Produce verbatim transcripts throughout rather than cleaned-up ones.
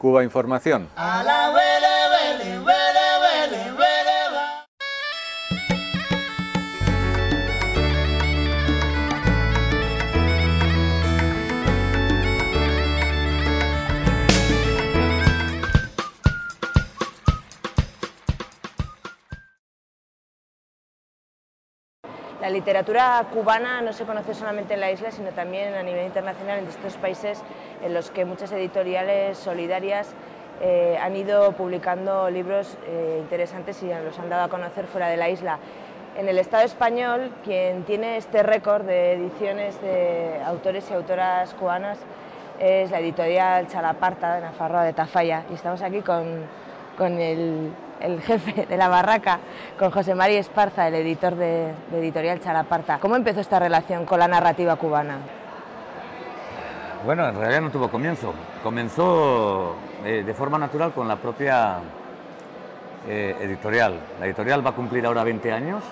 Cuba Información. La literatura cubana no se conoce solamente en la isla, sino también a nivel internacional en distintos países en los que muchas editoriales solidarias eh, han ido publicando libros eh, interesantes y los han dado a conocer fuera de la isla. En el Estado español, quien tiene este récord de ediciones de autores y autoras cubanas es la editorial Chalaparta de Nafarroa de Tafalla, y estamos aquí con, con el... el jefe de la barraca, con José Mari Esparza, el editor de, de Editorial Chalaparta. ¿Cómo empezó esta relación con la narrativa cubana? Bueno, en realidad no tuvo comienzo. Comenzó eh, de forma natural con la propia eh, editorial. La editorial va a cumplir ahora veinte años.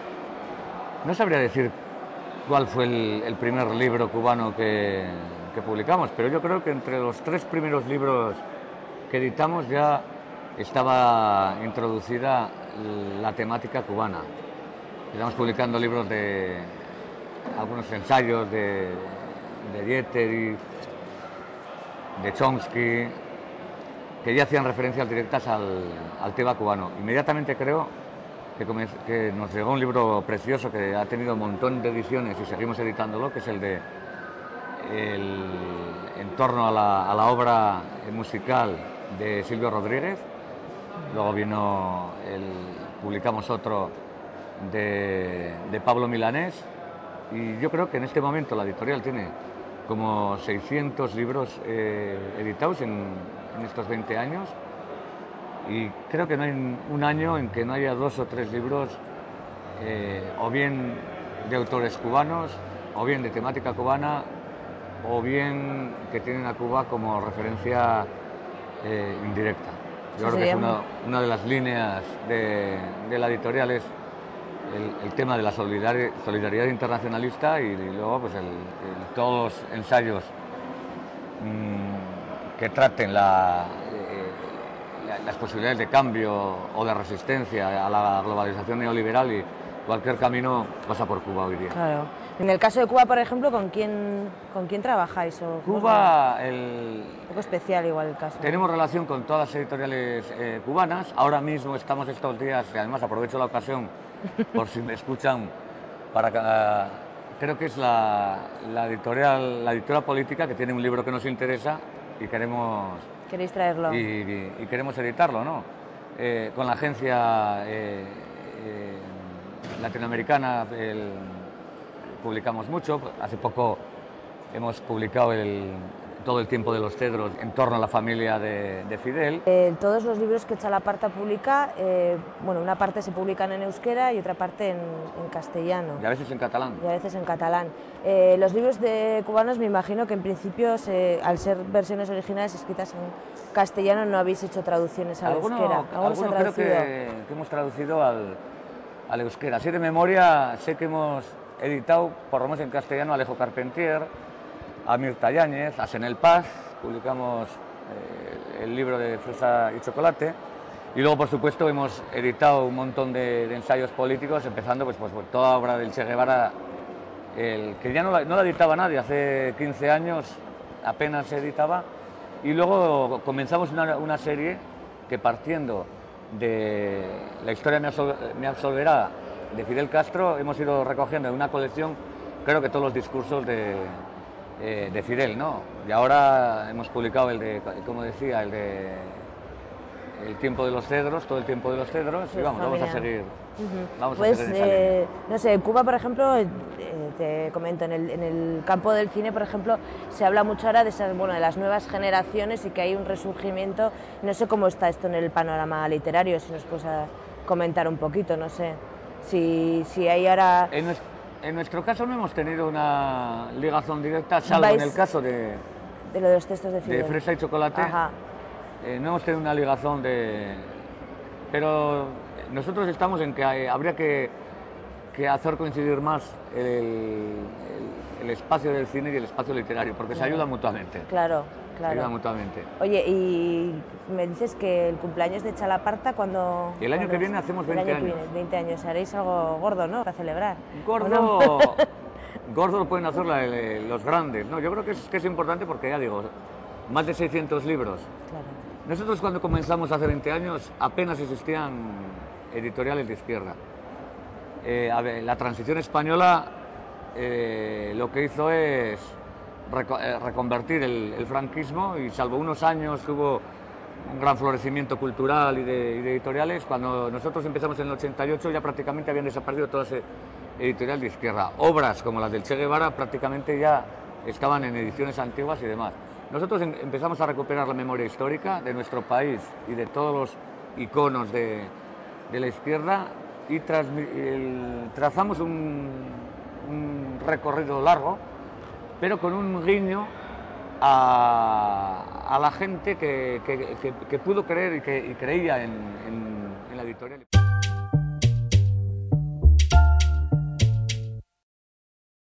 No sabría decir cuál fue el, el primer libro cubano que, que publicamos, pero yo creo que entre los tres primeros libros que editamos ya estaba introducida la temática cubana. Estamos publicando libros de algunos ensayos de, de Dieterich, de Chomsky, que ya hacían referencias directas al, al tema cubano. Inmediatamente creo que, que nos llegó un libro precioso que ha tenido un montón de ediciones y seguimos editándolo, que es el de el, en torno a la, a la obra musical de Silvio Rodríguez. Luego vino, el, publicamos otro de, de Pablo Milanés, y yo creo que en este momento la editorial tiene como seiscientos libros eh, editados en, en estos veinte años, y creo que no hay un año en que no haya dos o tres libros eh, o bien de autores cubanos, o bien de temática cubana, o bien que tienen a Cuba como referencia eh, indirecta. Yo creo que es una, una de las líneas de, de la editorial es el, el tema de la solidari solidaridad internacionalista, y, y luego pues el, el, todos los ensayos mmm, que traten la, eh, la, las posibilidades de cambio o de resistencia a la globalización neoliberal, y cualquier camino pasa por Cuba hoy día. Claro. En el caso de Cuba, por ejemplo, ¿con quién, con quién trabajáis? O, Cuba, el... un poco especial igual el caso. Tenemos relación con todas las editoriales eh, cubanas. Ahora mismo estamos estos días, y además aprovecho la ocasión, por si me escuchan, para uh, creo que es la, la, editorial, la editora política, que tiene un libro que nos interesa y queremos... ¿Queréis traerlo? Y, y, y queremos editarlo, ¿no? Eh, con la agencia eh, eh, latinoamericana, el, publicamos mucho. Hace poco hemos publicado el, todo el tiempo de los cedros en torno a la familia de, de Fidel. Eh, todos los libros que Chalaparta publica, eh, bueno, una parte se publican en euskera y otra parte en, en castellano. Y a veces en catalán. Y a veces en catalán. Eh, los libros de cubanos, me imagino que en principio, se, al ser versiones originales escritas en castellano, no habéis hecho traducciones al ¿Alguno, euskera. ¿Alguno creo que, que hemos traducido al, al euskera? Así de memoria, sé que hemos editado, por lo menos en castellano, a Alejo Carpentier, a Mirta Yáñez, a Senel Paz, publicamos eh, el libro de Fresa y Chocolate, y luego, por supuesto, hemos editado un montón de, de ensayos políticos, empezando pues, pues, por toda obra del Che Guevara, el, que ya no la, no la editaba nadie, hace quince años apenas se editaba, y luego comenzamos una, una serie que, partiendo de La historia me, absol, me absolverá, de Fidel Castro, hemos ido recogiendo en una colección, creo que todos los discursos de, eh, de Fidel, ¿no? Y ahora hemos publicado el de, como decía, el de El tiempo de los cedros, todo el tiempo de los cedros, sí, y vamos, vamos a seguir. Uh-huh. Vamos pues, a seguir eh, no sé, en Cuba, por ejemplo, eh, te comento, en el, en el campo del cine, por ejemplo, se habla mucho ahora de, esas, bueno, de las nuevas generaciones y que hay un resurgimiento. No sé cómo está esto en el panorama literario, si nos puedes comentar un poquito, no sé. Si, si hay ahora... En nuestro, en nuestro caso no hemos tenido una ligación directa, salvo en el caso de... De lo de los textos de Fidel. De Fresa y Chocolate. Ajá. Eh, no hemos tenido una ligación de... Pero nosotros estamos en que hay, habría que, que hacer coincidir más el, el, el espacio del cine y el espacio literario, porque claro, se ayudan mutuamente. Claro, Claro. Se ayudan mutuamente. Oye, y me dices que el cumpleaños de Chalaparta, cuando... El año que viene es? hacemos El veinte año que años. viene, veinte años. Haréis algo gordo, ¿no? Para celebrar. Gordo, no? gordo lo pueden hacer la, los grandes, ¿no? Yo creo que es, que es importante porque, ya digo, más de seiscientos libros. Claro. Nosotros cuando comenzamos hace veinte años apenas existían editoriales de izquierda. Eh, a ver, la transición española eh, lo que hizo es reco eh, reconvertir el, el franquismo, y salvo unos años que hubo un gran florecimiento cultural y de, y de editoriales, cuando nosotros empezamos en el ochenta y ocho ya prácticamente habían desaparecido todas las editoriales de izquierda. Obras como las del Che Guevara prácticamente ya estaban en ediciones antiguas y demás. Nosotros em empezamos a recuperar la memoria histórica de nuestro país y de todos los iconos de, de la izquierda, y el, trazamos un, un recorrido largo, pero con un guiño a, a la gente que, que, que, que pudo creer y que y creía en, en, en la editorial.